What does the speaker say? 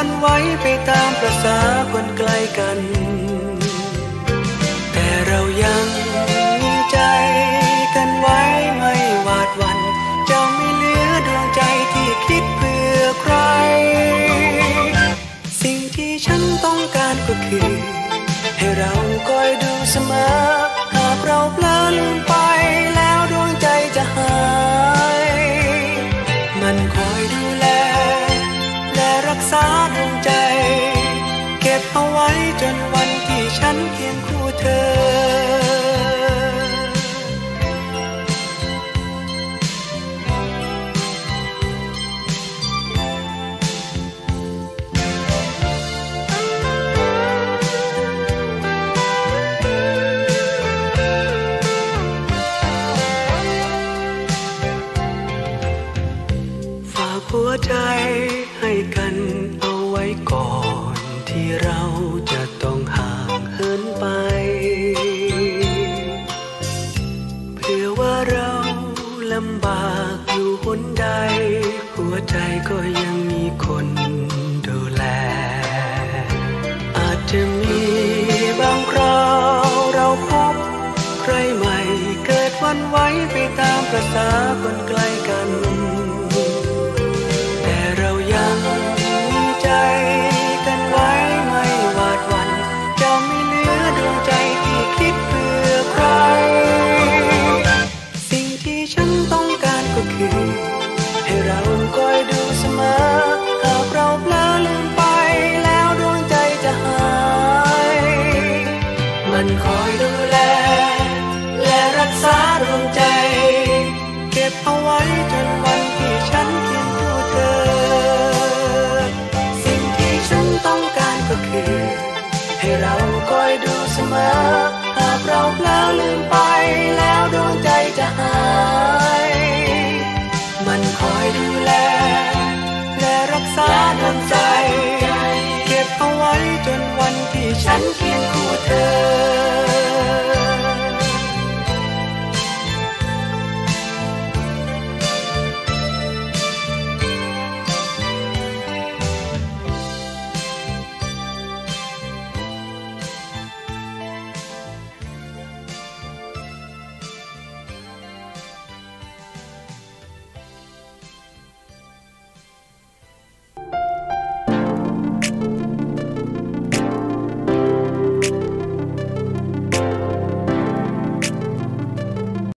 วันไหวไปตามประสาคนไกลกันแต่เรายังมีใจกันไว้ไม่หวาดหวั่นจะไม่เหลือดวงใจที่คิดเพื่อใครสิ่งที่ฉันต้องการก็คือให้เราคอยดูเสมอหากเราเพลินไปแล้วดวงใจจะหายมันคอยดูแลและรักษาดวงใจเก็บเอาไว้จนวันที่ฉันเคียงคู่เธอหัวใจให้กันเอาไว้ก่อนที่เราจะต้องห่างเหินไปเผื่อว่าเราลำบากอยู่หนใดหัวใจก็ยังมีคนดูแลอาจจะมีบางคราวเราพบใครใหม่เกิดวันไหวไปตามประสาคนไกลกันกันไว้ไม่หวาดหวั่นจะไม่เหลือดวงใจที่คิดเพื่อใครสิ่งที่ฉันต้องการก็คือให้เราคอยดูเสมอหากเราเพลินลืมไปแล้วดวงใจจะหายมันคอยดูแลและรักษาดวงใจเก็บเอาไว้จนวันที่ฉันเคียงคู่เธอต้องการก็คือให้เราคอยดูเสมอหากเราเพลินลืมไปแล้วดวงใจจะหายมันคอยดูแลและรักษาดวงใจเก็บเอาไว้จนวันที่ฉันเคียงคู่เธอ